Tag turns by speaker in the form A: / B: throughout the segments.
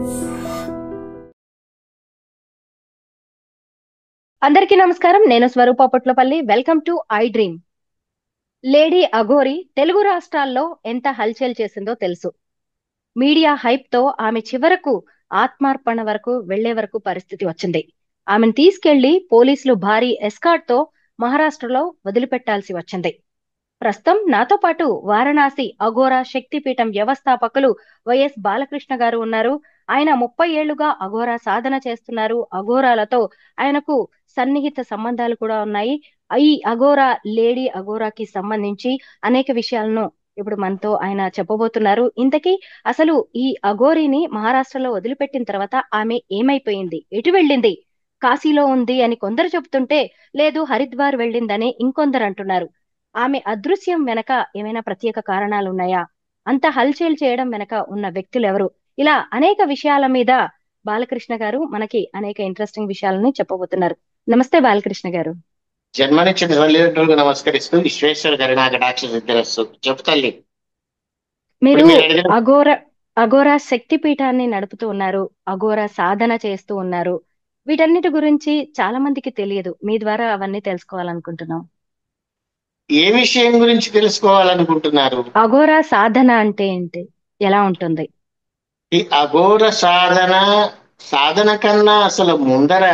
A: అందరికీ నమస్కారం. నేను Swaroopa Potlapalli. Welcome to iDream. Lady Aghori Telugu రాష్ట్రాల్లో ఎంత హల్చల్ చేసిందో తెలుసు. మీడియా హైప్ తో ఆమె చివరకు ఆత్మార్పణ వరకు వెళ్లే వరకు పరిస్థితి వచ్చింది. ఆమెను తీసుకెళ్లి పోలీసులు భారీ ఎస్కార్ట్ తో మహారాష్ట్రలో వదిలిపెట్టాల్సి వచ్చింది. ప్రస్తుతం నాతో పాటు వారణాసి అఘోరా శక్తిపీఠం వ్యవస్థాపకులు వైఎస్ బాలకృష్ణ గారు ఉన్నారు. ఆయన 30 ఏళ్లుగా అఘోరా సాధన చేస్తున్నారు. అఘోరాలతో ఆయనకు సన్నిహిత సంబంధాలు కూడా ఉన్నాయి. ఈ అఘోరా లేడీ అఘోరాకి సంబంధించి అనేక విషయాలను ఇప్పుడు మనతో ఆయన చెప్పబోతున్నారు. ఇంతకీ అసలు ఈ అఘోరిని మహారాష్ట్రలో వదిలిపెట్టిన తర్వాత ఆమె ఏమైపోయింది, ఎటు వెళ్ళింది? కాశీలో ఉంది అని కొందరు చెబుతుంటే, లేదు హరిద్వార్ వెళ్ళిందని ఇంకొందరు అంటున్నారు. ఆమె అదృశ్యం వెనక ఏమైనా ప్రత్యేక కారణాలు ఉన్నాయా? అంత హల్చల్ చేయడం వెనక ఉన్న వ్యక్తులు ఎవరు? ఇలా అనేక విషయాల మీద బాలకృష్ణ గారు మనకి అనేక ఇంట్రెస్టింగ్ విషయాలని చెప్పబోతున్నారు. నమస్తే బాలకృష్ణ గారు.
B: జన్మనిచ్చిన తల్లిదండ్రులకు నమస్కరిస్తూ విశ్వేశ్వర కరుణాకటాక్ష సిద్ధిరస్సు. చెప్తల్లి,
A: మీరు అఘోరా శక్తిపీఠాన్ని నడుపుతూ ఉన్నారు, అఘోరా సాధన చేస్తూ ఉన్నారు. వీటన్నిటి గురించి చాలా మందికి తెలియదు. మీ ద్వారా అవన్నీ తెలుసుకోవాలనుకుంటున్నాం.
B: ఏ విషయం గురించి తెలుసుకోవాలనుకుంటున్నారు?
A: అఘోరా సాధన అంటే ఏంటి, ఎలా ఉంటుంది?
B: ఈ అఘోర సాధన కన్నా అసలు ముందర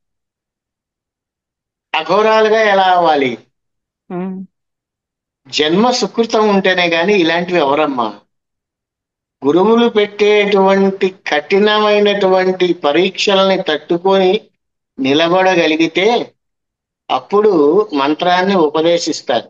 B: అఘోరాలుగా ఎలా అవ్వాలి? జన్మ సుకృతం ఉంటేనే గాని ఇలాంటివి ఎవరమ్మా? గురువులు పెట్టేటువంటి కఠినమైనటువంటి పరీక్షల్ని తట్టుకొని నిలబడగలిగితే అప్పుడు మంత్రాన్ని ఉపదేశిస్తారు.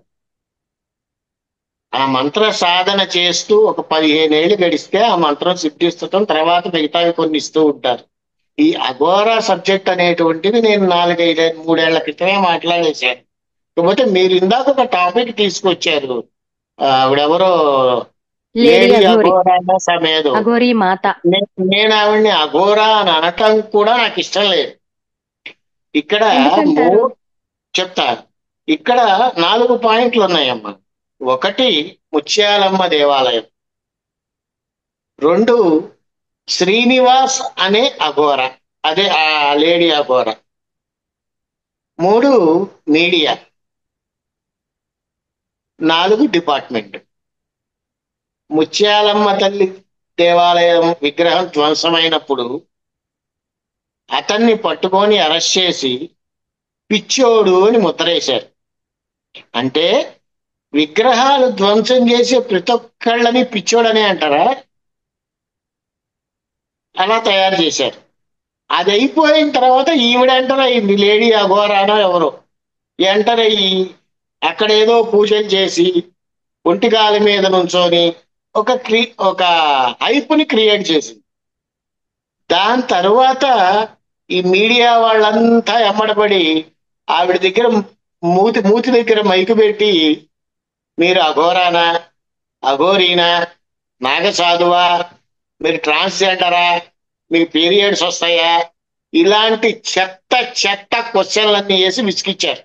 B: ఆ మంత్ర సాధన చేస్తూ ఒక 15 ఏళ్ళు గడిస్తే ఆ మంత్రం సిద్ధిస్తటం, తర్వాత మిగతావి కొన్ని ఇస్తూ ఉంటారు. ఈ అఘోరా సబ్జెక్ట్ అనేటువంటిది నేను 3 ఏళ్ల క్రితమే మాట్లాడేశాను. కాకపోతే మీరు ఇందాక ఒక టాపిక్ తీసుకొచ్చారు. ఆవిడెవరో లేడీ అఘోరా సమేదో
A: అఘోరి మాత.
B: నేను ఆవిడ్ని అఘోరా అని అనటం కూడా నాకు ఇష్టం లేదు. ఇక్కడ చెప్తా, ఇక్కడ 4 పాయింట్లు ఉన్నాయమ్మా. 1 ముత్యాలమ్మ దేవాలయం, 2 శ్రీనివాస్ అనే అఘోర, అదే ఆ lady Aghora, 3 media, 4 department. Muthyalamma తల్లి దేవాలయం విగ్రహం ధ్వంసమైనప్పుడు అతన్ని పట్టుకొని అరెస్ట్ చేసి పిచ్చోడు అని ముద్రేశారు. అంటే విగ్రహాలు ధ్వంసం చేసే ప్రతి ఒక్కళ్ళని పిచ్చోడని అంటారా? అలా తయారు చేశారు. అది అయిపోయిన తర్వాత ఈవిడ ఎంటర్ అయింది, లేడీ అఘోరానో ఎవరో ఎంటర్ అయ్యి అక్కడ ఏదో పూజలు చేసి ఒంటికాల మీద నుంచొని ఒక హైప్ని క్రియేట్ చేసింది. దాని తర్వాత ఈ మీడియా వాళ్ళంతా ఎమ్మడపడి ఆవిడ దగ్గర మూతి దగ్గర మైకు పెట్టి, మీరు అఘోరానా, అఘోరీనా, నాగసాధువా, మీరు ట్రాన్స్జెండరా, మీకు పీరియడ్స్ వస్తాయా, ఇలాంటి చెత్త క్వశ్చన్లన్నీ వేసి విసిగిచ్చారు.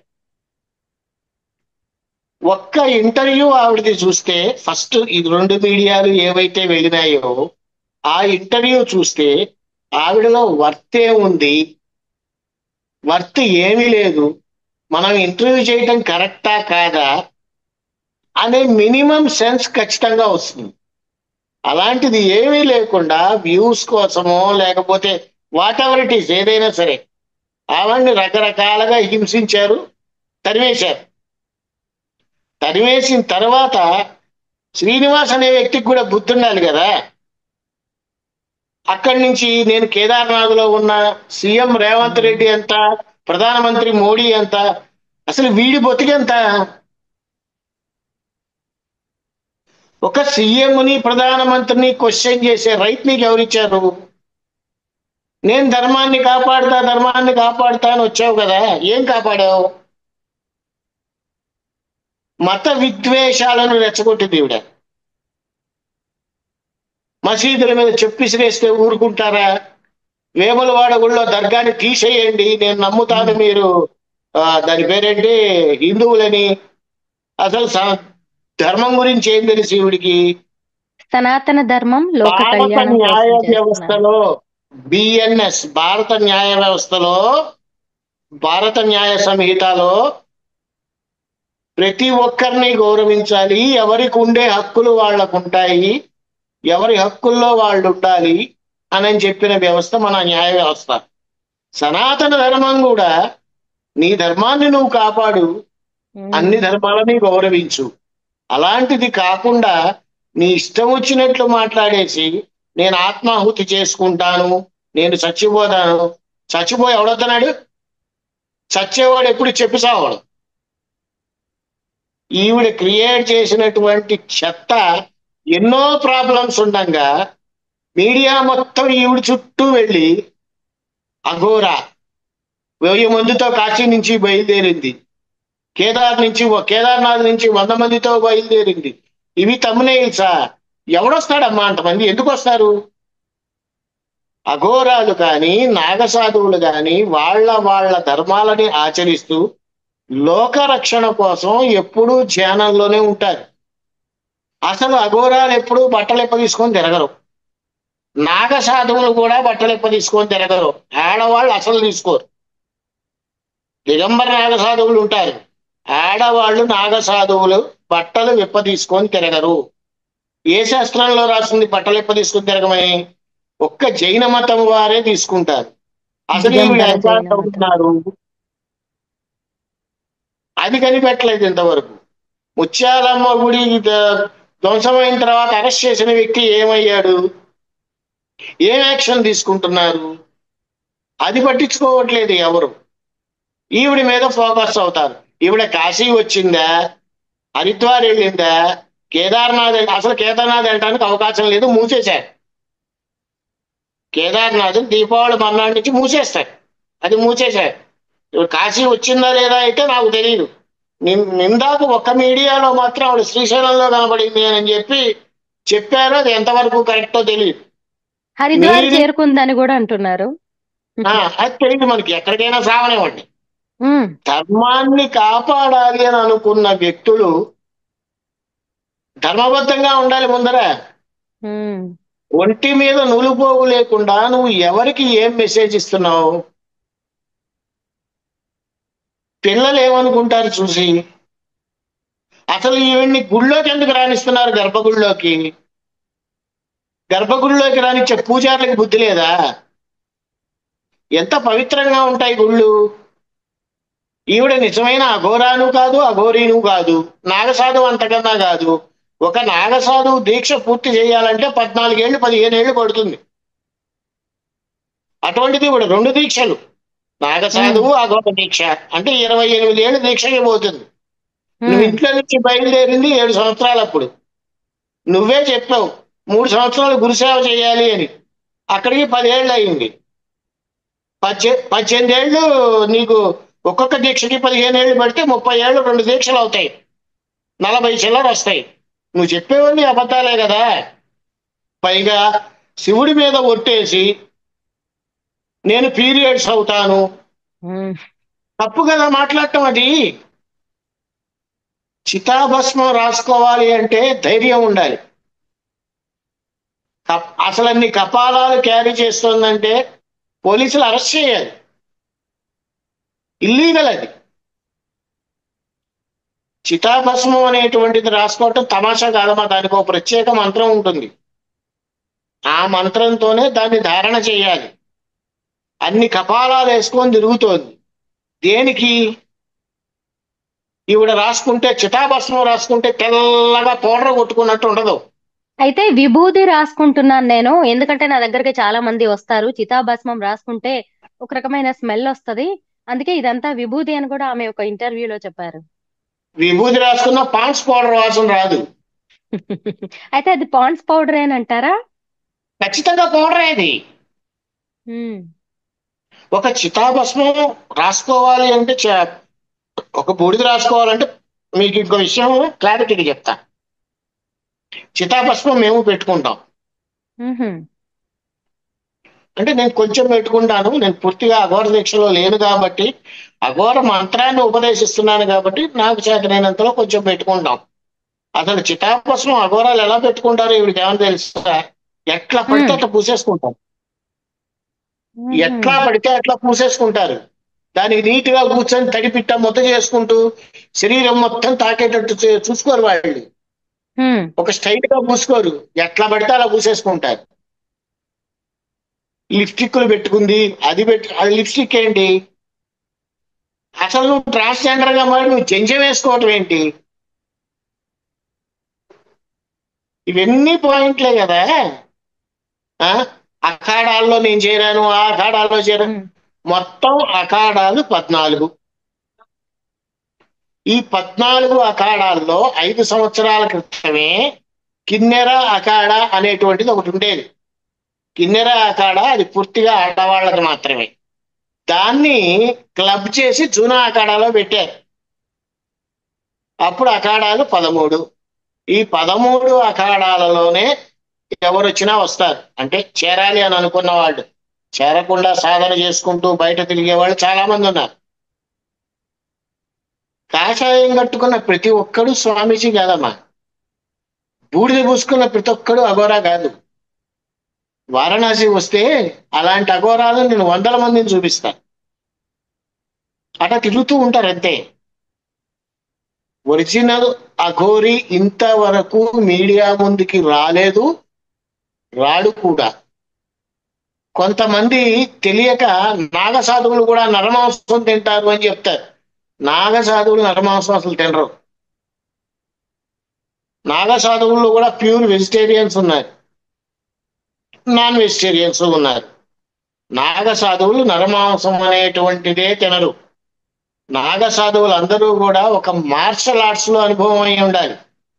B: ఒక్క ఇంటర్వ్యూ ఆవిడది చూస్తే, ఫస్ట్ ఈ 2 మీడియాలు ఏవైతే వెళ్ళినాయో ఆ ఇంటర్వ్యూ చూస్తే ఆవిడలో వర్తే ఉంది, వర్త్ ఏమీ లేదు, మనం ఇంటర్వ్యూ చేయటం కరెక్టా కాదా అనే మినిమం సెన్స్ ఖచ్చితంగా వస్తుంది. అలాంటిది ఏమీ లేకుండా వ్యూస్ కోసమో లేకపోతే వాట్ ఎవర్ ఇట్ ఈస్, ఏదైనా సరే ఆవిడ్ని రకరకాలుగా హింసించారు, తరివేశారు. తరివేసిన తర్వాత శ్రీనివాస్ అనే వ్యక్తికి కూడా బుద్ధి ఉండాలి కదా. అక్కడి నుంచి నేను కేదార్నాథ్లో ఉన్న సీఎం రేవంత్ రెడ్డి ఎంత, ప్రధానమంత్రి మోడీ ఎంత, అసలు వీడి బొతికెంత? ఒక సీఎంని ప్రధానమంత్రిని క్వశ్చన్ చేసే రైట్ నీకు ఎవరిచ్చారు? నేను ధర్మాన్ని కాపాడుతా అని వచ్చావు కదా, ఏం కాపాడావు? మత విద్వేషాలను రెచ్చగొట్టింది ఈవిడ. మసీదుల మీద చెప్పిసిరేస్తే ఊరుకుంటారా? వేములవాడ గుళ్ళో దర్గాని తీసేయండి, నేను నమ్ముతాను, మీరు దాని పేరేంటి హిందువులని. అసలు ధర్మం గురించి ఏం తెలుసు ఈవిడికి?
A: సనాతన ధర్మం, లోక కళ్యాణం
B: న్యాయ వ్యవస్థలో బిఎన్ఎస్ భారత న్యాయ వ్యవస్థలో, భారత న్యాయ సంహితలో ప్రతి ఒక్కరిని గౌరవించాలి, ఎవరికి ఉండే హక్కులు వాళ్ళకు ఉంటాయి, ఎవరి హక్కుల్లో వాళ్ళు ఉండాలి అని చెప్పిన వ్యవస్థ మన న్యాయ వ్యవస్థ. సనాతన ధర్మం కూడా నీ ధర్మాన్ని నువ్వు కాపాడు, అన్ని ధర్మాలని గౌరవించు. అలాంటిది కాకుండా నీ ఇష్టం వచ్చినట్లు మాట్లాడేసి నేను ఆత్మాహుతి చేసుకుంటాను, నేను చచ్చిపోతాను. చచ్చిపోయి ఎవడొద్దన్నాడు? చచ్చేవాడు ఎప్పుడు చెప్పి సావాడు. ఈవిడ క్రియేట్ చేసినటువంటి చెత్త ఎన్నో ప్రాబ్లమ్స్ ఉండగా మీడియా మొత్తం ఈవిడ చుట్టూ వెళ్ళి అఘోరా 1000 మందితో కాశీ నుంచి బయలుదేరింది, కేదార్నాథ్ నుంచి 100 మందితో బయలుదేరింది. ఇవి తమ్మునేల్సా? ఎవడొస్తాడమ్మా అంతమంది? ఎందుకు వస్తారు? అఘోరాలు కానీ నాగసాధువులు కానీ వాళ్ళ ధర్మాలని ఆచరిస్తూ లోక రక్షణ కోసం ఎప్పుడూ ధ్యానంలోనే ఉంటారు. అసలు అఘోరాలు ఎప్పుడూ బట్టలు తీసుకొని తిరగరు, నాగసాధువులు కూడా బట్టలు తీసుకొని తిరగరు. ఆడవాళ్ళు అసలు తీసుకోరు. దిగంబర నాగసాధువులు ఉంటారు, ఆడవాళ్ళు నాగసాధువులు బట్టలు తీసుకొని తిరగరు. ఏ శాస్త్రంలో రాసింది బట్టలు తీసుకొని తిరగమని? ఒక్క జైన మతం వారే తీసుకుంటారు. అసలు ఈవిడ ఎంత చదువుతున్నారు అది కనిపెట్టలేదు ఇంతవరకు. ముత్యాలమ్మ గుడి ధ్వంసమైన తర్వాత అరెస్ట్ చేసిన వ్యక్తి ఏమయ్యాడు, ఏం యాక్షన్ తీసుకుంటున్నారు, అది పట్టించుకోవట్లేదు ఎవరు. ఈవిడ మీద ఫోకస్ అవుతారు. ఈవిడ కాశీ వచ్చిందా, హరిద్వార్ వెళ్ళిందా, కేదార్నాథ్? అసలు కేదార్నాథ్ వెళ్ళడానికి అవకాశం లేదు, మూసేశారు. కేదార్నాథ్ దీపావళి మర్నాడు నుంచి మూసేస్తారు, అది మూసేశారు. ఇప్పుడు కాశీ వచ్చిందా లేదా అయితే నాకు తెలియదు. నిందాకు ఒక్క మీడియాలో మాత్రం ఆవిడ శ్రీశైలంలో కనబడింది అని చెప్పారు. అది ఎంతవరకు కరెక్టో తెలియదు.
A: హరిద్వార్ చేరుకుందని కూడా అంటున్నారు.
B: అది తెలియదు మనకి. ఎక్కడికైనా సావనివ్వండి, ధర్మాన్ని కాపాడాలి అని అనుకున్న వ్యక్తులు ధర్మబద్ధంగా ఉండాలి. ముందర ఒంటి మీద నులుపోగు లేకుండా నువ్వు ఎవరికి ఏం మెసేజ్ ఇస్తున్నావు? పిల్లలు ఏమనుకుంటారు చూసి? అసలు ఈవిడ్ని గుళ్ళోకి ఎందుకు రాణిస్తున్నారు? గర్భగుడిలోకి రానిచ్చే పూజారులకి బుద్ధి లేదా? ఎంత పవిత్రంగా ఉంటాయి గుళ్ళు. ఈవిడ నిజమైన అఘోరాను కాదు, అఘోరీను కాదు, నాగసాధువు అంతకన్నా కాదు. ఒక నాగసాధువు దీక్ష పూర్తి చేయాలంటే 14 ఏళ్ళు 15 ఏళ్ళు పడుతుంది. అటువంటిది ఇప్పుడు 2 దీక్షలు, నాగసాధువు అఘోర దీక్ష అంటే 28 ఏళ్ళు దీక్షకి పోతుంది. నువ్వు ఇంట్లో నుంచి బయలుదేరింది 7 సంవత్సరాలు. అప్పుడు నువ్వే చెప్పావు 3 సంవత్సరాలు గురుసేవ చేయాలి అని. అక్కడికి 10 ఏళ్ళు అయింది. 18 ఏళ్ళు నీకు ఒక్కొక్క దీక్షకి 15 ఏళ్ళు పడితే 30 ఏళ్ళు 2 దీక్షలు అవుతాయి, 40 చిల్లర వస్తాయి. నువ్వు చెప్పేవన్నీ అబద్ధాలే కదా. పైగా శివుడి మీద ఒట్టేసి నేను పీరియడ్స్ అవుతాను, తప్పు కదా మాట్లాడటం. అది చితాభస్మం రాసుకోవాలి అంటే ధైర్యం ఉండాలి. అసలు అన్ని కపాలాలు క్యారీ చేస్తుందంటే పోలీసులు అరెస్ట్ చేయాలి. ఇల్లీగల్ అది. చితాభస్మం అనేటువంటిది రాసుకోవటం తమాషా కాదమ్మా. దానికి ఒక ప్రత్యేక మంత్రం ఉంటుంది. ఆ మంత్రంతోనే దాన్ని ధారణ చేయాలి. అన్ని కపాలాలు వేసుకొని తిరుగుతోంది. దేనికి? ఈవిడ రాసుకుంటే, చితాభస్మం రాసుకుంటే తెల్లగా పౌడర్ కొట్టుకున్నట్టు ఉండదు.
A: అయితే విభూది రాసుకుంటున్నాను నేను, ఎందుకంటే నా దగ్గరికి చాలా మంది వస్తారు. చితాభస్మం రాసుకుంటే ఒక రకమైన స్మెల్ వస్తది, అందుకే ఇదంతా విభూది అని కూడా ఆమె ఒక ఇంటర్వ్యూలో చెప్పారు.
B: విభూది రాసుకున్న పాండ్స్ పౌడర్ వాసన రాదు.
A: అయితే అది పాండ్స్ పౌడర్ ఏనంటారా?
B: ఖచ్చితంగా పౌడర్ అది. ఒక చితాభస్మం రాసుకోవాలి అంటే, ఒక బూడిద రాసుకోవాలంటే, మీకు ఇంకో విషయం క్లారిటీగా చెప్తా. చితాభస్మం మేము పెట్టుకుంటాం. అంటే నేను కొంచెం పెట్టుకుంటాను. నేను పూర్తిగా అఘోర దీక్షలో లేను కాబట్టి, అఘోర మంత్రాన్ని ఉపదేశిస్తున్నాను కాబట్టి నాకు చేతనైనంతలో కొంచెం పెట్టుకుంటాం. అసలు చితాభస్మం అఘోరాలు ఎలా పెట్టుకుంటారో ఈవిడికి ఏమైనా తెలుసా? ఎట్లా పడితే అట్లా పూసేసుకుంటాం.
A: ఉహు.
B: ఎట్లా పడితే అట్లా పూసేసుకుంటారు. దానికి నీట్ గా కూర్చొని తడిపిట్ట ముద్ద చేసుకుంటూ శరీరం మొత్తం తాకేటట్టు చూసుకోరు వాళ్ళు.
A: ఉమ్.
B: ఒక స్టైల్ గా పూసుకోరు, ఎట్లా పడితే అలా పూసేసుకుంటారు. లిప్స్టిక్లు పెట్టుకుంది, అది లిప్స్టిక్ ఏంటి? అసలు నువ్వు ట్రాన్స్జెండర్ గా మరి నువ్వు జంజం వేసుకోవటం ఏంటి? ఇవన్నీ పాయింట్లే కదా. ఆ అఖాడాల్లో నేను చేరాను, ఆ అఖాడాల్లో చేరాను.
A: ఉమ్.
B: మొత్తం అఖాడాలు 14. ఈ 14 అఖాడాల్లో 5 సంవత్సరాల క్రితమే కిన్నెర అఖాడా అనేటువంటిది ఒకటి ఉండేది. కిన్నెర అఖాడా అది పూర్తిగా ఆడవాళ్ళకి మాత్రమే. దాన్ని క్లబ్ చేసి జూనా అఖాడాలో పెట్టారు. అప్పుడు అఖాడాలు 13. ఈ 13 అఖాడాలలోనే ఎవరు వచ్చినా వస్తారు. అంటే చేరాలి అని అనుకున్న వాళ్ళు, చేరకుండా సాధన చేసుకుంటూ బయట తిరిగే వాళ్ళు చాలా మంది ఉన్నారు. కాషాయం కట్టుకున్న ప్రతి ఒక్కడు స్వామీజీ కాదమ్మా. బూడిద పూసుకున్న ప్రతి ఒక్కడు అఘోరా కాదు. వారణాసి వస్తే అలాంటి అఘోరాలు నేను 100 మందిని చూపిస్తాను. అట్లా తిరుగుతూ ఉంటారు అంతే. ఒరిజినల్ అఘోరి ఇంతవరకు మీడియా ముందుకి రాలేదు, రాడు కూడా. కొంతమంది తెలియక నాగ సాధువులు కూడా నరమాంసం తింటారు అని చెప్తారు. నాగ సాధువులు నరమాంసం అసలు తినరు. నాగ సాధువుల్లో కూడా ప్యూర్ వెజిటేరియన్స్ ఉన్నారు, నాన్ వెజిటేరియన్స్ ఉన్నారు. నాగ సాధువులు నరమాంసం అనేటువంటిదే తినరు. నాగ సాధువులు అందరూ కూడా ఒక మార్షల్ ఆర్ట్స్ లో అనుభవం అయి ఉండాలి.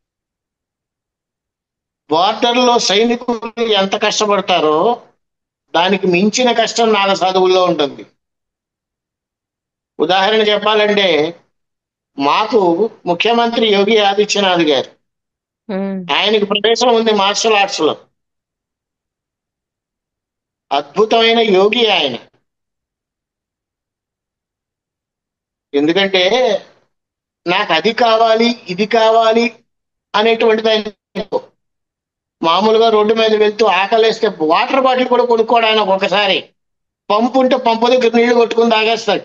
B: బార్డర్ లో సైనికులు ఎంత కష్టపడతారో దానికి మించిన కష్టం నాగ సాధువుల్లో ఉంటుంది. ఉదాహరణ చెప్పాలంటే మాకు ముఖ్యమంత్రి యోగి ఆదిత్యనాథ్ గారు,
A: ఉమ్.
B: ఆయనకి ప్రవేశం ఉంది మార్షల్ ఆర్ట్స్ లో. అద్భుతమైన యోగి ఆయన. ఎందుకంటే నాకు అది కావాలి ఇది కావాలి అనేటువంటిది ఆయన. మామూలుగా రోడ్డు మీద వెళ్తూ ఆకలేస్తే వాటర్ బాటిల్ కూడా కొనుక్కోవడానికి ఒకసారి పంపు ఉంటే పంపు దగ్గర నీళ్లు కొట్టుకుని తాగేస్తాడు.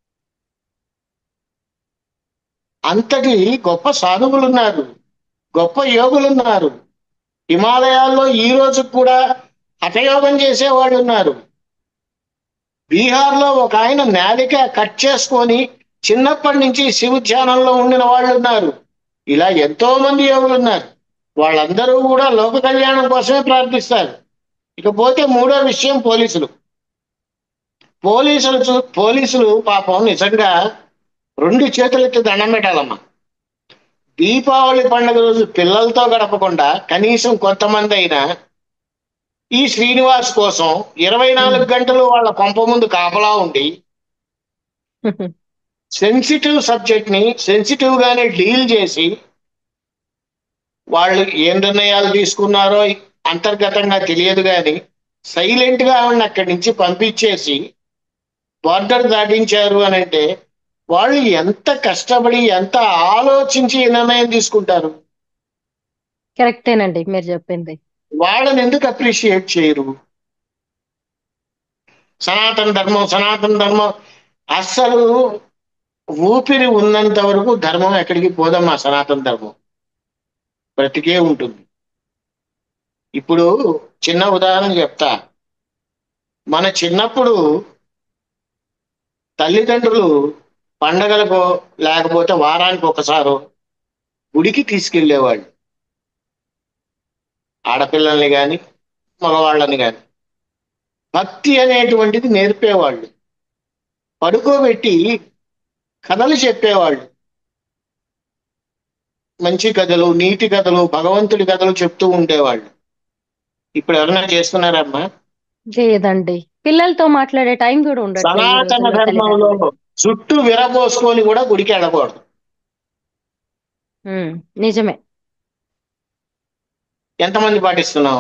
B: అంతటి గొప్ప సాధువులు ఉన్నారు, గొప్ప యోగులు ఉన్నారు. హిమాలయాల్లో ఈ రోజు కూడా హఠయోగం చేసేవాళ్ళు ఉన్నారు. బీహార్లో ఒక ఆయన నాలిక కట్ చేసుకొని చిన్నప్పటి నుంచి శివ ధ్యానంలో ఉండిన వాళ్ళు ఉన్నారు. ఇలా ఎంతో మంది యోగులు ఉన్నారు. వాళ్ళందరూ కూడా లోక కళ్యాణం కోసమే ప్రార్థిస్తారు. ఇకపోతే మూడో విషయం పోలీసులు. పోలీసులు పాపం నిజంగా 2 చేతులెత్తి దండం పెట్టాలమ్మా. దీపావళి పండుగ రోజు పిల్లలతో గడపకుండా కనీసం కొంతమంది అయినా ఈ శ్రీనివాస్ కోసం 24 గంటలు వాళ్ళ కొంప ముందు కాపలా ఉండి సెన్సిటివ్ సబ్జెక్ట్ ని సెన్సిటివ్ గానే డీల్ చేసి వాళ్ళు ఏం నిర్ణయాలు తీసుకున్నారో అంతర్గతంగా తెలియదు కానీ సైలెంట్ గా ఆవిడని అక్కడి నుంచి పంపించేసి బార్డర్ దాటించారు అని అంటే వాళ్ళు ఎంత కష్టపడి ఎంత ఆలోచించి ఈ నిర్ణయం తీసుకుంటారు.
A: కరెక్టేనండి మీరు చెప్పింది.
B: వాళ్ళని ఎందుకు అప్రిషియేట్ చేయరు? సనాతన ధర్మం సనాతన ధర్మం అస్సలు ఊపిరి ఉన్నంత వరకు ధర్మం ఎక్కడికి పోదమ్మా. సనాతన ధర్మం బ్రతికే ఉంటుంది. ఇప్పుడు చిన్న ఉదాహరణ చెప్తా. మన చిన్నప్పుడు తల్లిదండ్రులు పండగలకో లేకపోతే వారానికి ఒకసారో గుడికి తీసుకెళ్లేవాళ్ళు, ఆడపిల్లల్ని కానీ మగవాళ్ళని కానీ. భక్తి అనేటువంటిది నేర్పేవాళ్ళు, పడుకోబెట్టి కథలు చెప్పేవాళ్ళు. మంచి కథలు, నీతి కథలు, భగవంతుడి కథలు చెప్తూ ఉండేవాళ్ళు. ఇప్పుడు ఎవరైనా చేస్తున్నారమ్మా?
A: లేదండి, పిల్లలతో మాట్లాడే టైం కూడా ఉండట్లే ఈ
B: సనాతన
A: రోజుల్లో
B: ధర్మంలో
A: తల్లిదండ్రులకి.
B: చుట్టూ విరబోసుకొని కూడా గుడికి వెళ్ళకూడదు.
A: ఉమ్. నిజమే.
B: ఎంతమంది పాటిస్తున్నాం?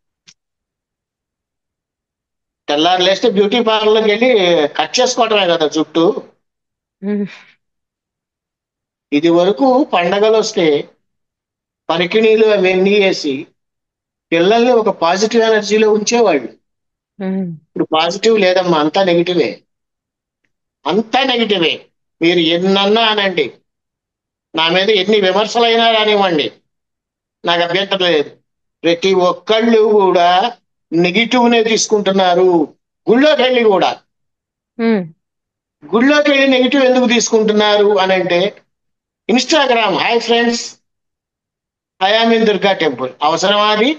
B: తెల్లారు లేస్తే బ్యూటీ పార్లర్కి వెళ్ళి కట్ చేసుకోవటమే కదా చుట్టూ.
A: ఉమ్.
B: ఇది వరకు పండగలు వస్తే పరికిణీలు అవన్నీ వేసి పిల్లల్ని ఒక పాజిటివ్ ఎనర్జీలో ఉంచేవాళ్ళు.
A: ఉమ్,
B: ఇప్పుడు పాజిటివ్ లేదమ్మా, అంతా నెగిటివే, అంతా నెగిటివే. మీరు ఎన్నన్నా అనండి, నా మీద ఎన్ని విమర్శలైనా రానివ్వండి, నాకు అభ్యంతరం లేదు. ప్రతి ఒక్కళ్ళు కూడా నెగిటివ్ నే తీసుకుంటున్నారు. గుళ్ళోకి వెళ్ళి కూడా,
A: ఉమ్,
B: గుళ్ళోకి వెళ్ళి నెగిటివ్ ఎందుకు తీసుకుంటున్నారు అని అంటే, Instagram, hi friends, I am in Durga temple. అవసరమా అది?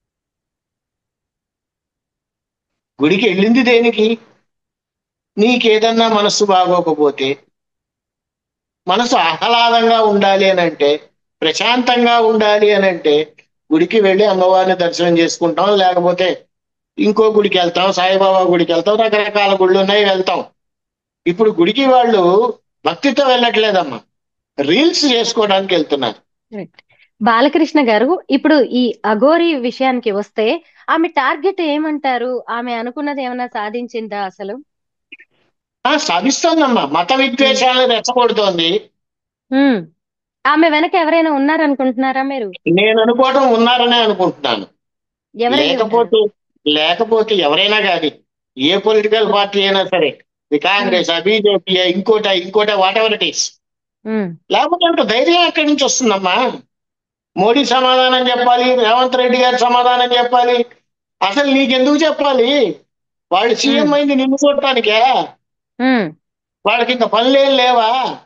B: గుడికి వెళ్ళింది దేనికి? నీకేదన్నా మనస్సు బాగోకపోతే, మనసు ఆహ్లాదంగా ఉండాలి అని అంటే, ప్రశాంతంగా ఉండాలి అని అంటే, గుడికి వెళ్ళి అమ్మవారిని దర్శనం చేసుకుంటాం, లేకపోతే ఇంకో గుడికి వెళ్తాం, సాయిబాబా గుడికి వెళ్తాం, రకరకాల గుళ్ళు ఉన్నాయి, వెళ్తాం. ఇప్పుడు గుడికి వాళ్ళు భక్తితో వెళ్ళట్లేదమ్మా, రీల్స్ చేసుకోవడానికి వెళ్తున్నారు.
A: రైట్. బాలకృష్ణ గారు, ఇప్పుడు ఈ అఘోరి విషయానికి వస్తే ఆమె టార్గెట్ ఏమంటారు? ఆమె అనుకున్నది ఏమైనా సాధించిందా అసలు?
B: సాధిస్తోందమ్మా, మత
A: ఉమ్,
B: విద్వేషాలను రెచ్చగొడుతోంది.
A: ఉమ్. ఆమె వెనక ఎవరైనా ఉన్నారనుకుంటున్నారా మీరు?
B: నేను అనుకోవటం ఉన్నారనే అనుకుంటున్నాను.
A: ఎవరై ఉంటారు?
B: లేకపోతే లేకపోతే ఎవరైనా కానీ, ఏ పొలిటికల్ పార్టీ అయినా సరే, ఇది
A: ఉమ్,
B: కాంగ్రెస్, బీజేపీ, ఇంకోట whatever it is,
A: um,
B: లేకపోతే అంత ధైర్యం ఎక్కడి నుంచి వస్తుందమ్మా? మోడీ సమాధానం చెప్పాలి, రేవంత్ రెడ్డి గారు సమాధానం చెప్పాలి. అసలు నీకెందుకు చెప్పాలి? వాళ్ళు
A: ఉమ్,
B: సీఎం అయింది నిన్ను చూడటానికే?
A: ఉమ్,
B: వాళ్ళకి ఇంకా పనులేం లేవా?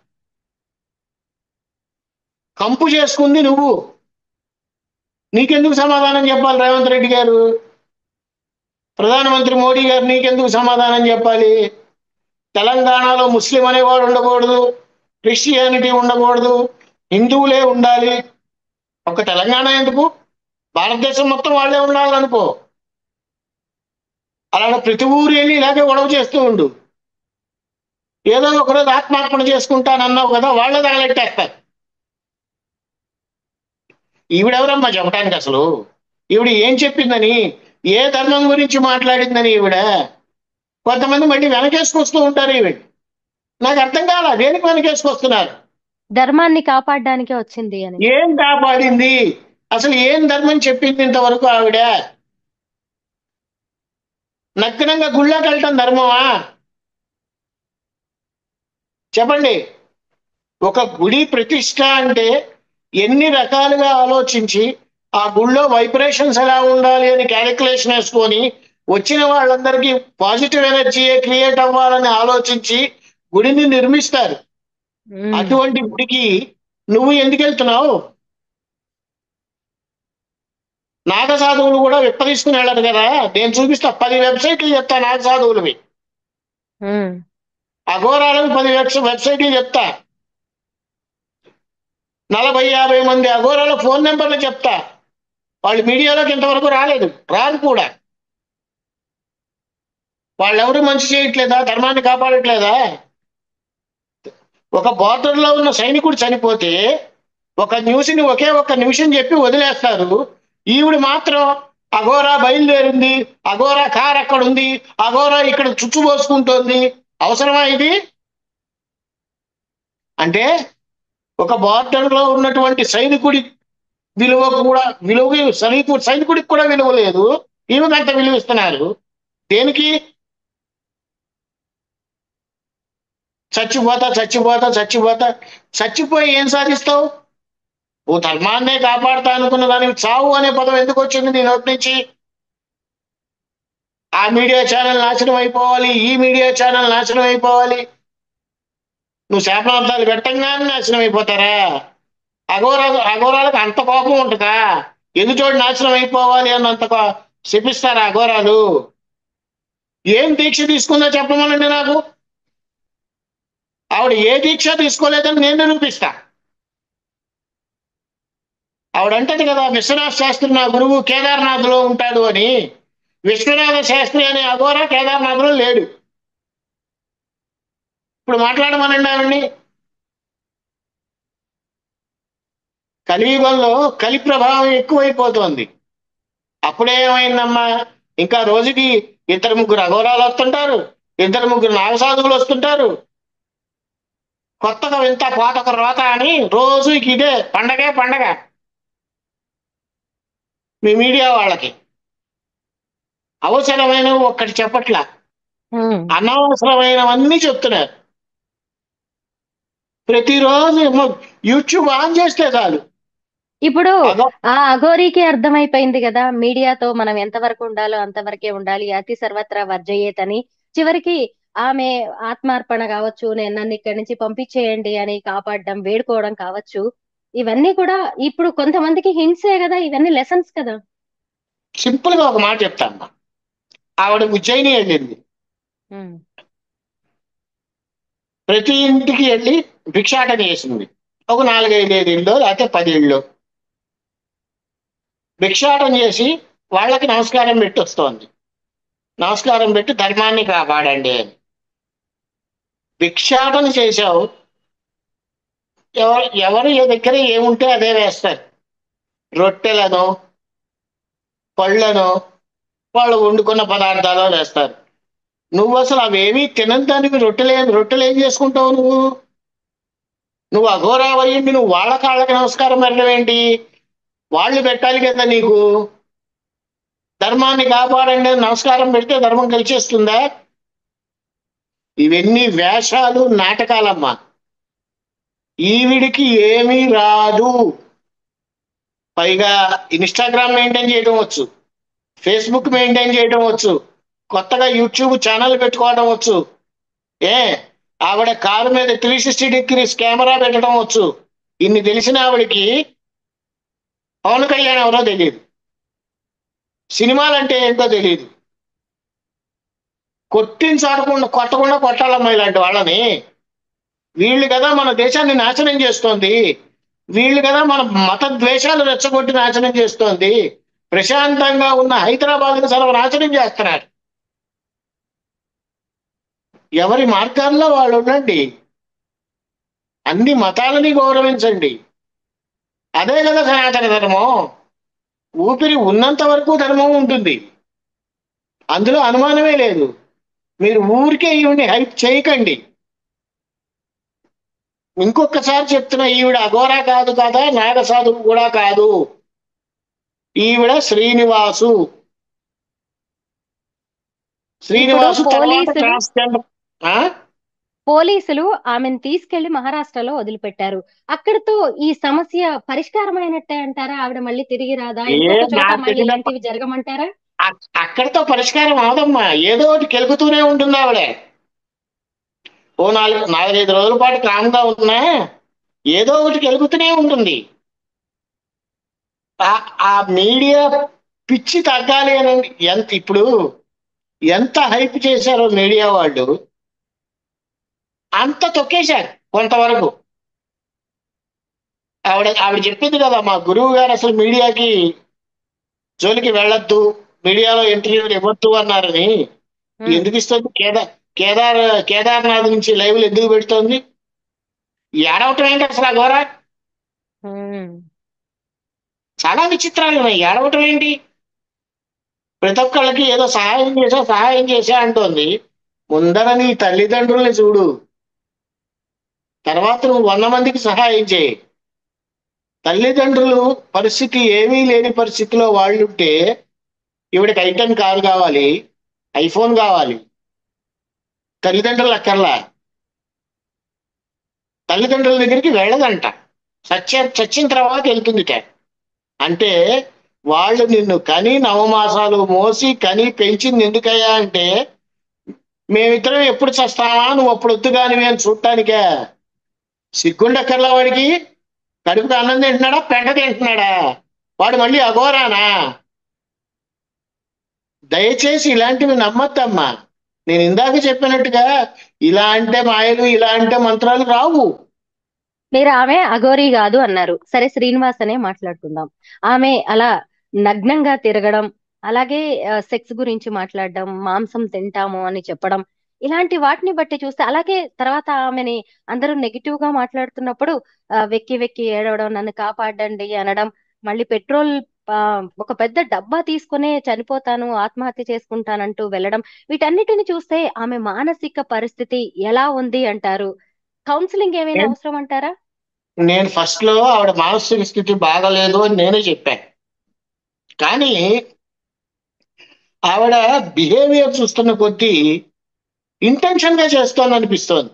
B: కంపు చేసుకుంది నువ్వు, నీకెందుకు సమాధానం చెప్పాలి రేవంత్ రెడ్డి గారు? ప్రధానమంత్రి మోడీ గారు నీకెందుకు సమాధానం చెప్పాలి? తెలంగాణలో ముస్లిం అనేవాడు ఉండకూడదు, క్రిస్టియానిటీ ఉండకూడదు, హిందువులే ఉండాలి. ఒక తెలంగాణ ఎందుకు, భారతదేశం మొత్తం వాళ్ళే ఉండాలనుకో. అలాగే ప్రతి ఊరు వెళ్ళి ఇలాగే గొడవ చేస్తూ ఉండు. ఏదో ఒకరోజు ఆత్మార్పణ చేసుకుంటానన్నావు కదా, వాళ్ళే తగలెట్టేస్తారు. ఈవిడెవరమ్మా చెప్పడానికి అసలు? ఈవిడ ఏం చెప్పిందని, ఏ ధర్మం గురించి మాట్లాడిందని ఈవిడ? కొంతమంది మళ్ళీ వెనకేసుకొస్తూ ఉంటారు ఈవిడ. నాకు అర్థం కాల, దేనికి వెనకేసుకొస్తున్నారు?
A: ధర్మాన్ని కాపాడడానికే వచ్చింది అని.
B: ఏం కాపాడింది? అసలు ఏం ధర్మం చెప్పింది ఇంతవరకు ఆవిడ? నగ్నంగా గుళ్ళోకి వెళ్ళటం ధర్మమా? చెప్పండి. ఒక గుడి ప్రతిష్ట అంటే ఎన్ని రకాలుగా ఆలోచించి, ఆ గుళ్ళో వైబ్రేషన్స్ ఎలా ఉండాలి అని క్యాలిక్యులేషన్ వేసుకొని, వచ్చిన వాళ్ళందరికీ పాజిటివ్ ఎనర్జీ క్రియేట్ అవ్వాలని ఆలోచించి గుడిని నిర్మిస్తారు.
A: ఉమ్,
B: అటువంటి గుడికి నువ్వు ఎందుకు వెళ్తున్నావు? నాగ సాధువులు కూడా విప్పదీసుకుని వెళ్ళరు కదా. నేను చూపిస్తా, 10 వెబ్సైట్లు చెప్తా నాగ సాధువులవి,
A: ఉమ్,
B: అఘోరాలకు 10 వెబ్సైట్లు చెప్తా, 40-50 మంది అఘోరాల ఫోన్ నెంబర్లు చెప్తా. వాళ్ళు మీడియాలోకి ఇంతవరకు రాలేదు, రారు కూడా. వాళ్ళెవరు మంచి చేయట్లేదా? ధర్మాన్ని కాపాడట్లేదా? ఒక border లో ఉన్న సైనికుడు చనిపోతే ఒక న్యూస్ని ఒకే ఒక్క నిమిషం చెప్పి వదిలేస్తారు. ఈవిడ మాత్రం అఘోరా బయలుదేరింది, అఘోరా కార్ అక్కడ ఉంది, అఘోరా ఇక్కడ చుచ్చు పోసుకుంటోంది. అవసరమా ఇది? అంటే ఒక border లో ఉన్నటువంటి సైనికుడి విలువ కూడా, సైనికుడికి కూడా విలువ లేదు, ఈమెకు అంత విలువ ఇస్తున్నారు. దేనికి? చచ్చిపోతా చచ్చిపోతా చచ్చిపోతా, చచ్చిపోయి ఏం సాధిస్తావు? ఓ ధర్మాన్నే కాపాడుతా అనుకున్న దానికి చావు అనే పదం ఎందుకు వచ్చింది నీ నోటి నుంచి? ఆ మీడియా ఛానల్ నాశనం అయిపోవాలి, ఈ మీడియా ఛానల్ నాశనం అయిపోవాలి. నువ్వు శాపనార్థాలు పెట్టంగానే నాశనం అయిపోతారా? అఘోరాలకు అంత కోపం ఉంటుందా? ఎదుచోటి నాశనం అయిపోవాలి అన్నంత శపిస్తారా అఘోరాలు? ఏం దీక్ష తీసుకుందో చెప్పమనండి నాకు. ఆవిడ ఏ దీక్ష తీసుకోలేదని నేను నిరూపిస్తా. ఆవిడంటది కదా, విశ్వనాథ శాస్త్రి నా గురువు కేదార్నాథ్ లో ఉంటాడు అని. విశ్వనాథ శాస్త్రి అనే అఘోర కేదార్నాథ్ లో లేడు. ఇప్పుడు మాట్లాడమనండి ఆవిడ్ని. కలియుగంలో కలి ప్రభావం ఎక్కువైపోతోంది. అప్పుడేమైందమ్మా, ఇంకా రోజుకి 2-3 అఘోరాలు వస్తుంటారు, 2-3 నాగసాధువులు వస్తుంటారు. కొత్తగా వింత పాతక రోత అని రోజు ఇదే పండగే పండగ మీ మీడియా వాళ్ళకి. అవసరమైనవి ఒక్కటి చెప్పట్లా,
A: ఉమ్.
B: అనవసరమైనవన్నీ చెప్తున్నారు. ప్రతిరోజు ఏమో యూట్యూబ్ ఆన్ చేస్తే చాలు.
A: ఇప్పుడు
B: అదో
A: ఆ అఘోరీకి అర్థమైపోయింది కదా, మీడియాతో మనం ఎంతవరకు ఉండాలో అంతవరకే ఉండాలి, అతి సర్వత్రా వర్జయేతని. చివరికి ఆమె ఆత్మార్పణ కావచ్చు, నేను నన్ను ఇక్కడి నుంచి పంపించేయండి అని కాపాడడం, వేడుకోవడం కావచ్చు, ఇవన్నీ కూడా ఇప్పుడు కొంతమందికి హింట్సే కదా, ఇవన్నీ లెసన్స్ కదా.
B: సింపుల్ గా ఒక మాట చెప్తాను. ఆవిడ ఉజ్జయిని వెళ్ళింది.
A: ఉమ్.
B: ప్రతి ఇంటికి వెళ్ళి భిక్షాటన చేసింది. ఒక 4-5 ఇళ్ళు లేకపోతే 10 ఇళ్ళు భిక్షాటన చేసి వాళ్ళకి నమస్కారం పెట్టి వస్తోంది. నమస్కారం పెట్టి ధర్మాన్ని కాపాడండి అని. భిక్షాటన చేశావు, ఎవరు ఏ దగ్గర ఏముంటే అదే వేస్తారు. రొట్టెలను, పళ్ళను, వాళ్ళు వండుకున్న పదార్థాలు వేస్తారు. నువ్వు అసలు అవేమీ తినని దానికి రొట్టెలు ఏం చేసుకుంటావు నువ్వు? నువ్వు అఘోరా అయ్యింది, నువ్వు వాళ్ళ కాళ్ళకి నమస్కారం పెట్టడం ఏంటి? వాళ్ళు పెట్టాలి కదా నీకు. ధర్మాన్ని కాపాడండి అని నమస్కారం పెడితే ధర్మం కలిసేస్తుందా? ఇవన్నీ వేషాలు, నాటకాలమ్మా. ఈవిడికి ఏమీ రాదు. పైగా ఇన్స్టాగ్రామ్ మెయింటైన్ చేయడం వచ్చు, ఫేస్బుక్ మెయింటైన్ చేయడం వచ్చు, కొత్తగా యూట్యూబ్ ఛానల్ పెట్టుకోవడం వచ్చు. ఏ ఆవిడ కారు మీద 360 డిగ్రీస్ కెమెరా పెట్టడం వచ్చు. ఇన్ని తెలిసిన ఆవిడకి పవన్ కళ్యాణ్ ఎవరో తెలియదు, సినిమాలంటే ఏంటో తెలియదు. కొట్టకుండా కొట్టాలమ్మా ఇలాంటి వాళ్ళని. వీళ్ళు కదా మన దేశాన్ని నాశనం చేస్తోంది. వీళ్ళు కదా మన మత ద్వేషాలు రెచ్చగొట్టి నాశనం చేస్తోంది. ప్రశాంతంగా ఉన్న హైదరాబాద్ని సర్వనాశనం చేస్తున్నారు. ఎవరి మార్గాల్లో వాళ్ళు ఉండండి, అన్ని మతాలని గౌరవించండి. అదే కదా సనాతన ధర్మం. ఊపిరి ఉన్నంత వరకు ధర్మం ఉంటుంది, అందులో అనుమానమే లేదు. మీరు ఊరికే ఈవిడ్ని హైప్ చేయకండి. ఇంకొకసారి చెప్తున్నా, ఈవిడ అఘోరా కాదు కదా, నాగ సాధువు కూడా కాదు. ఈవిడ శ్రీనివాసు.
A: ఇప్పుడు
B: శ్రీనివాసు తర్వాత
A: పోలీసులు
B: ట్రాన్స్జెండర్. ఆ
A: పోలీసులు ఆమెను తీసుకెళ్లి మహారాష్ట్రలో వదిలిపెట్టారు. అక్కడితో ఈ సమస్య పరిష్కారమైనట్టే అంటారా? ఆవిడ మళ్ళీ తిరిగి రాదా?
B: ఏ
A: ఇంకొక చోట
B: నాకు
A: మళ్ళీ
B: తెలియదు.
A: ఇలాంటివి జరగమంటారా?
B: అక్కడితో పరిష్కారం అవదమ్మా. ఏదో ఒకటి కెలుకుతూనే ఉంటుంది ఆవిడ. ఓ 4-5 రోజుల పాటు కామ్గా ఉన్నా ఏదో ఒకటి కెలుకుతూనే ఉంటుంది. ఆ మీడియా పిచ్చి తగ్గాలి అని ఇప్పుడు ఎంత హైప్ చేశారో మీడియా వాళ్ళు, అంత తొక్కేశారు కొంతవరకు. ఆవిడ చెప్పింది కదా, మా గురువు గారు అసలు మీడియాకి జోలికి వెళ్ళొద్దు, మీడియాలో ఇంటర్వ్యూలు ఇవ్వద్దు అన్నారని.
A: ఉమ్.
B: ఎందుకు ఇస్తుంది? కేదార్నాథ్ నుంచి లైవ్లు ఎందుకు పెడుతోంది? ఏడవటం ఏంటి అసలు అఘోర?
A: ఉమ్.
B: చాలా విచిత్రాలు ఉన్నాయి. ఏడవటం ఏంటి? ప్రతి ఒక్కళ్ళకి ఏదో సహాయం చేశా అంటోంది. ముందర నీ తల్లిదండ్రుల్ని చూడు, తర్వాత నువ్వు 100 మందికి సహాయం చేయి. తల్లిదండ్రులు పరిస్థితి ఏమీ లేని పరిస్థితిలో వాళ్ళుంటే ఈవిడకి ఐటెన్ కారు కావాలి, ఐఫోన్ కావాలి. తల్లిదండ్రులు అక్కర్లా. తల్లిదండ్రుల దగ్గరికి వెళ్ళదంట, చచ్చిన తర్వాత వెళ్తుందిట. అంటే వాళ్ళు నిన్ను కని 9 మాసాలు మోసి కని పెంచింది ఎందుకయ్యా అంటే, మేమిద్దరం ఎప్పుడు చస్తామా, నువ్వు అప్పుడు వద్దుగానివి అని చూడటానికే. సిగ్గుండక్కర్లా వాడికి. కడుపుకి అన్నం తింటున్నాడా, పెంట తింటున్నాడా? వాడు మళ్ళీ అఘోరానా? దయచేసి ఇలాంటివి నమ్మద్దమ్మా. నేను ఇందాక చెప్పినట్టుగా ఇలా అంటే మాయలు, ఇలా అంటే మంత్రాలు రావు.
A: మీరు ఆమె అఘోరీ కాదు అన్నారు. సరే, శ్రీనివాస్ అనే మాట్లాడుకుందాం. ఆమె అలా నగ్నంగా తిరగడం, అలాగే సెక్స్ గురించి మాట్లాడడం, మాంసం తింటాము అని చెప్పడం, ఇలాంటి వాటిని బట్టి చూస్తే, అలాగే తర్వాత ఆమెని అందరూ నెగిటివ్ గా మాట్లాడుతున్నప్పుడు వెక్కి వెక్కి ఏడవడం, నన్ను కాపాడండి అనడం, మళ్ళీ పెట్రోల్ ఆ, ఒక పెద్ద డబ్బా తీసుకునే చనిపోతాను, ఆత్మహత్య చేసుకుంటానంటూ వెళ్ళడం, వీటన్నిటిని చూస్తే ఆమె మానసిక పరిస్థితి ఎలా ఉంది అంటారు? కౌన్సిలింగ్ ఏమైనా
B: నేను
A: అవసరం అంటారా?
B: నేను ఫస్ట్ లో ఆవిడ మానసిక స్థితి బాగలేదు అని నేనే చెప్పాను. కానీ ఆవిడ బిహేవియర్ చూస్తున్న కొద్దీ ఇంటెన్షన్ గా చేస్తోంది అనిపిస్తోంది,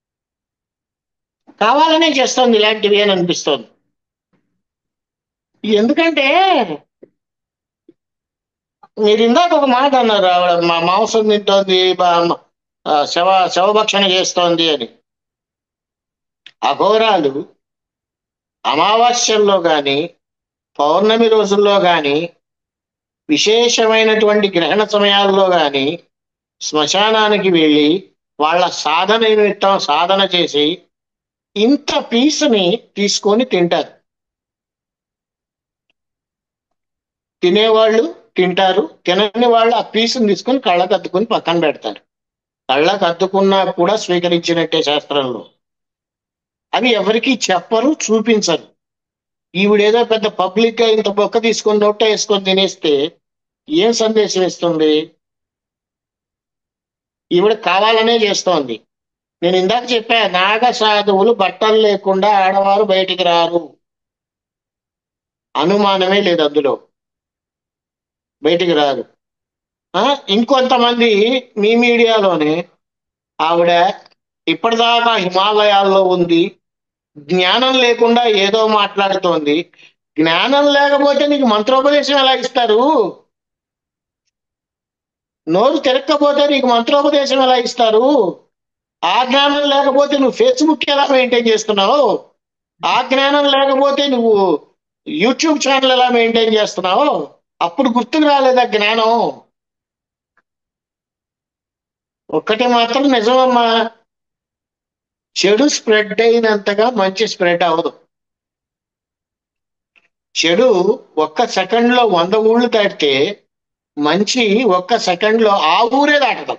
B: కావాలనే చేస్తోంది ఇలాంటివి అని అనిపిస్తోంది. ఎందుకంటే మీరు ఇందాక ఒక మాట అన్నారు, ఆవిడ మా మాంసం తింటోంది, శవభక్షణ చేస్తోంది అని. అఘోరాలు అమావాస్యల్లో గాని పౌర్ణమి రోజుల్లో గాని విశేషమైనటువంటి గ్రహణ సమయాల్లో గాని శ్మశానానికి వెళ్ళి వాళ్ళ సాధన నిమిత్తం సాధన చేసి ఇంత పీస్ని తీసుకొని తింటారు. తినేవాళ్ళు తింటారు, తినని వాళ్ళు ఆ పీసుని తీసుకొని కళ్ళకు అద్దుకొని పక్కన పెడతారు. కళ్ళకు అద్దుకున్నా కూడా స్వీకరించినట్టే శాస్త్రంలో. అవి ఎవరికి చెప్పరు, చూపించరు. ఈవిడేదో పెద్ద పబ్లిక్ గా ఇంత బొక్క తీసుకొని నోట వేసుకొని తినేస్తే ఏం సందేశం ఇస్తుంది? ఈవిడ కావాలనే చేస్తోంది. నేను ఇందాక చెప్పా, నాగ సాధువులు బట్టలు లేకుండా ఆడవారు బయటికి రారు, అనుమానమే లేదు అందులో, బయటికి రారు. ఇంకొంతమంది మీ మీడియాలోనే ఆవిడ ఇప్పటిదాకా హిమాలయాల్లో ఉంది, జ్ఞానం లేకుండా ఏదో మాట్లాడుతోంది. జ్ఞానం లేకపోతే నీకు మంత్రోపదేశం ఎలా ఇస్తారు? నోరు తిరగకపోతే నీకు మంత్రోపదేశం ఎలా ఇస్తారు? ఆ జ్ఞానం లేకపోతే నువ్వు ఫేస్బుక్ ఎలా మెయింటైన్ చేస్తున్నావు? ఆ జ్ఞానం లేకపోతే నువ్వు యూట్యూబ్ ఛానల్ ఎలా మెయింటైన్ చేస్తున్నావు? అప్పుడు గుర్తుకు రాలేదా జ్ఞానం? ఒక్కటి మాత్రం నిజమమ్మా, చెడు స్ప్రెడ్ అయినంతగా మంచి స్ప్రెడ్ అవ్వదు. చెడు ఒక్క సెకండ్ లో 100 ఊళ్ళు దాటితే మంచి ఒక్క సెకండ్ లో ఆ ఊరే దాటదు.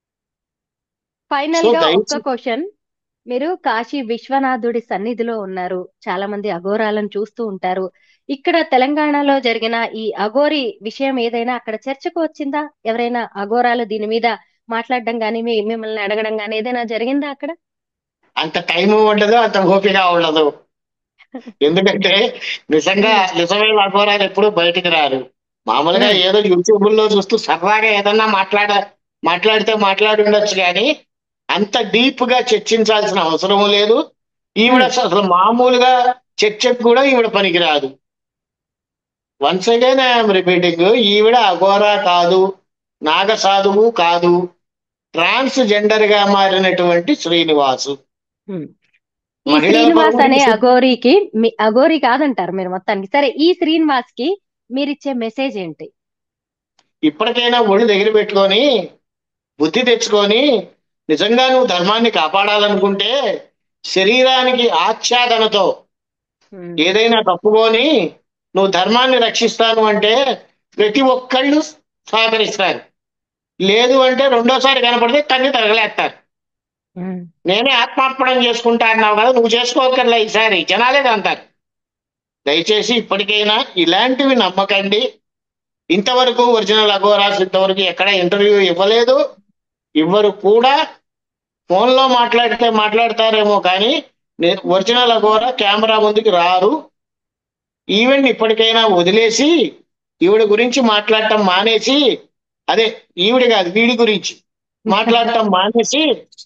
A: ఫైనల్
B: సో
A: గా ఒక్క
B: దయచేసి
A: క్వశ్చన్. మీరు కాశీ విశ్వనాథుడి సన్నిధిలో ఉన్నారు, చాలా మంది అఘోరాలను చూస్తూ ఉంటారు. ఇక్కడ తెలంగాణలో జరిగిన ఈ అఘోరి విషయం ఏదైనా అక్కడ చర్చకు వచ్చిందా? ఎవరైనా అఘోరాలు దీని మీద మాట్లాడడం గానీ మిమ్మల్ని అడగడం గానీ ఏదైనా జరిగిందా అక్కడ?
B: అంత టైం ఉండదు, అంత ఓపిక ఉండదు. ఎందుకంటే నిజంగా నిజమైన అఘోరాలు ఎప్పుడు బయటికి రారు. మామూలుగా ఏదో యూట్యూబ్ లో చూస్తూ సరదాగా ఏదన్నా మాట్లాడితే మాట్లాడి ఉండొచ్చు, కానీ అంత డీప్ గా చర్చించాల్సిన అవసరం లేదు. ఈవిడ అసలు మామూలుగా చర్చకు కూడా ఈవిడ పనికిరాదు. వన్స్ అగైన్ ఐఎమ్ రిపీటింగ్, ఈవిడ అఘోరా కాదు, నాగ సాధువు కాదు, ట్రాన్స్ జెండర్ గా మారినటువంటి శ్రీనివాసు.
A: ఈ
B: మహిళల
A: శ్రీనివాస్ అనే
B: పరువు
A: అఘోరికి అఘోరి కాదంటారు మీరు మొత్తానికి. సరే, ఈ శ్రీనివాస్ కి మీరిచ్చే మెసేజ్ ఏంటి?
B: ఇప్పటికైనా ఒళ్ళు దగ్గర పెట్టుకొని బుద్ధి తెచ్చుకొని నిజంగా నువ్వు ధర్మాన్ని కాపాడాలనుకుంటే శరీరానికి ఆచ్ఛాదనతో ఏదైనా తప్పుకొని నువ్వు ధర్మాన్ని రక్షిస్తాను అంటే ప్రతి ఒక్కళ్ళు సహకరిస్తారు. లేదు అంటే రెండోసారి కనపడితే తన్ని తరగలేస్తారు. నేనే ఆత్మార్పణం చేసుకుంటా అన్నావు కదా, నువ్వు చేసుకోకర్లే ఈసారి, జనాలే అంటారు. దయచేసి ఇప్పటికైనా ఇలాంటివి నమ్మకండి. ఇంతవరకు ఒరిజినల్ అఘోరాస్ ఇంతవరకు ఎక్కడ ఇంటర్వ్యూ ఇవ్వలేదు, ఇవ్వరు కూడా. ఫోన్లో మాట్లాడితే మాట్లాడతారేమో కానీ ఒరిజినల్ అఘోరా కెమెరా ముందుకు రారు. ఈవెన్ ఇప్పటికైనా వదిలేసి ఈవిడ గురించి మాట్లాడటం మానేసి, అదే ఈవిడ కాదు వీడి గురించి మాట్లాడటం మానేసి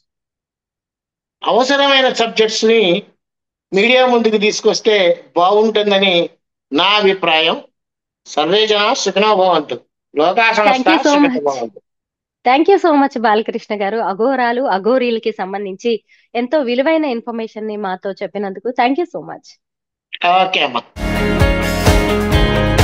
B: అవసరమైన సబ్జెక్ట్స్ ని మీడియా ముందుకు తీసుకొస్తే బాగుంటుందని నా అభిప్రాయం. సర్వే జన సుఖినో భవంతు. లోకా సమస్త సుఖినో భవంతు.
A: Thank you so much Balakrishna గారు. అఘోరాలు అఘోరీలకి సంబంధించి ఎంతో విలువైన ఇన్ఫర్మేషన్ ని మాతో చెప్పినందుకు thank you so much.
B: Okay అమ్మా.